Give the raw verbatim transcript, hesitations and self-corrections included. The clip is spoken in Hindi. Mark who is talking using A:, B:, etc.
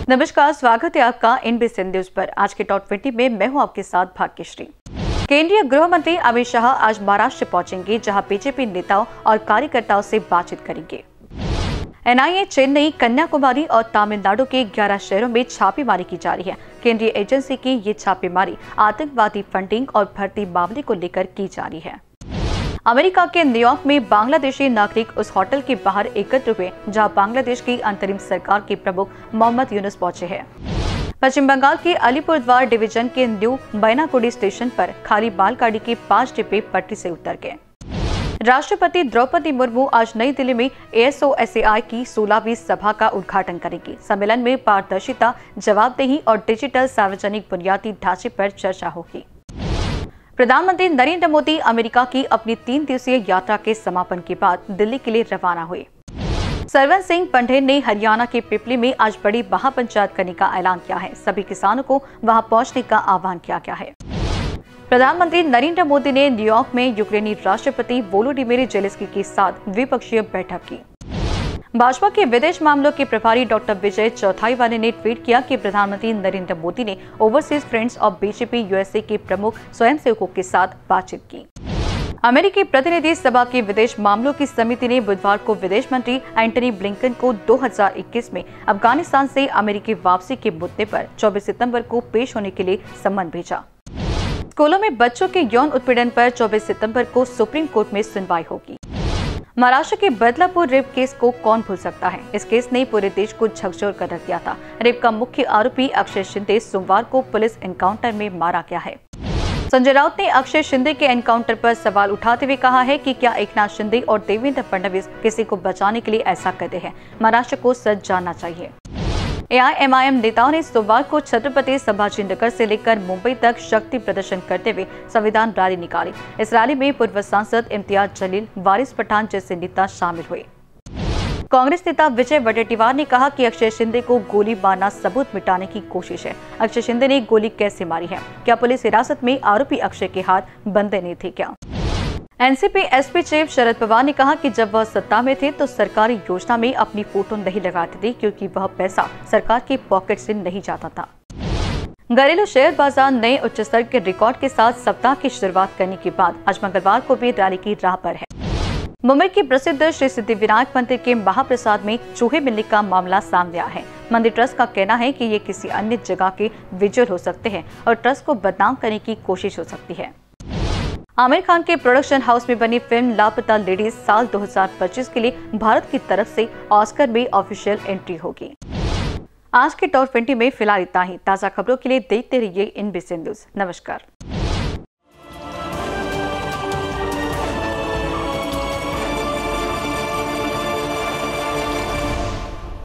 A: नमस्कार, स्वागत है आपका एनबीसी न्यूज पर। आज के टॉप बीस में मैं हूं आपके साथ भाग्यश्री। केंद्रीय गृह मंत्री अमित शाह आज महाराष्ट्र पहुंचेंगे, जहां बीजेपी नेताओं और कार्यकर्ताओं से बातचीत करेंगे। एनआईए चेन्नई, कन्याकुमारी और तमिलनाडु के ग्यारह शहरों में छापेमारी की जा रही है। केंद्रीय एजेंसी की ये छापेमारी आतंकवादी फंडिंग और भर्ती मामले को लेकर की जा रही है। अमेरिका के न्यूयॉर्क में बांग्लादेशी नागरिक उस होटल के बाहर एकत्र हुए जहां बांग्लादेश की अंतरिम सरकार के प्रमुख मोहम्मद यूनुस पहुंचे हैं। पश्चिम बंगाल के अलीपुरद्वार डिवीजन के न्यू बैनाकुडी स्टेशन पर खाली मालगाड़ी के पांच डिब्बे पटरी से उतर गए। राष्ट्रपति द्रौपदी मुर्मू आज नई दिल्ली में एएसओएसएआई की सोलहवीं सभा का उद्घाटन करेंगी। सम्मेलन में पारदर्शिता, जवाबदेही और डिजिटल सार्वजनिक बुनियादी ढांचे पर चर्चा होगी। प्रधानमंत्री नरेंद्र मोदी अमेरिका की अपनी तीन दिवसीय यात्रा के समापन के बाद दिल्ली के लिए रवाना हुए। सरवन सिंह पंढेर ने हरियाणा के पिपली में आज बड़ी महापंचायत करने का ऐलान किया है। सभी किसानों को वहां पहुंचने का आह्वान किया गया है। प्रधानमंत्री नरेंद्र मोदी ने न्यूयॉर्क में यूक्रेनी राष्ट्रपति वोलोडिमिर जेलेंस्की के साथ द्विपक्षीय बैठक की। भाजपा के विदेश मामलों के प्रभारी डॉक्टर विजय चौथाईवाले ने ट्वीट किया कि प्रधानमंत्री नरेंद्र मोदी ने overseas friends of BJP USA के प्रमुख स्वयंसेवकों के साथ बातचीत की। अमेरिकी प्रतिनिधि सभा की विदेश मामलों की समिति ने बुधवार को विदेश मंत्री एंटनी ब्लिंकन को दो हज़ार इक्कीस में अफगानिस्तान से अमेरिकी वापसी के मुद्दे पर चौबीस सितंबर को पेश होने के लिए सम्मन भेजा। स्कूलों में बच्चों के यौन उत्पीड़न पर चौबीस सितंबर को सुप्रीम कोर्ट में सुनवाई होगी। महाराष्ट्र के बदलापुर रेप केस को कौन भूल सकता है। इस केस ने पूरे देश को झकझोर कर रख दिया था। रेप का मुख्य आरोपी अक्षय शिंदे सोमवार को पुलिस एनकाउंटर में मारा गया है। संजय राउत ने अक्षय शिंदे के एनकाउंटर पर सवाल उठाते हुए कहा है कि क्या एकनाथ शिंदे और देवेंद्र फडणवीस किसी को बचाने के लिए ऐसा करते हैं। महाराष्ट्र को सच जानना चाहिए। एआईएमआईएम नेताओं ने सोमवार को छत्रपति संभाजीनगर से लेकर मुंबई तक शक्ति प्रदर्शन करते हुए संविधान रैली निकाली। इस रैली में पूर्व सांसद इम्तियाज जलील, वारिस पठान जैसे नेता शामिल हुए। कांग्रेस नेता विजय वडेट्टीवार ने कहा कि अक्षय शिंदे को गोली मारना सबूत मिटाने की कोशिश है। अक्षय शिंदे ने गोली कैसे मारी है? क्या पुलिस हिरासत में आरोपी अक्षय के हाथ बंधे नहीं थे क्या? NCP SP chief Sharad Pawar ने कहा कि जब वह सत्ता में थे तो सरकारी योजना में अपनी फोटो नहीं लगाते थे, क्योंकि वह पैसा सरकार के पॉकेट से नहीं जाता था। घरेलू शेयर बाजार नए उच्च स्तर के रिकॉर्ड के साथ सप्ताह की शुरुआत करने के बाद आज मंगलवार को भी रैली की राह पर है। मुंबई के प्रसिद्ध श्री सिद्धिविनायक मंदिर के महाप्रसाद में चूहे मिलने का मामला सामने आया है। मंदिर ट्रस्ट का कहना है कि ये किसी अन्य जगह के विजुअल हो सकते हैं और ट्रस्ट को बदनाम करने की कोशिश हो सकती है। आमिर खान के प्रोडक्शन हाउस में बनी फिल्म लापता लेडीज साल दो हज़ार पच्चीस के लिए भारत की तरफ से ऑस्कर में ऑफिशियल एंट्री होगी। आज के टॉप बीस में फिलहाल इतना ही। ताज़ा खबरों के लिए देखते रहिए एनबीसी न्यूज। नमस्कार।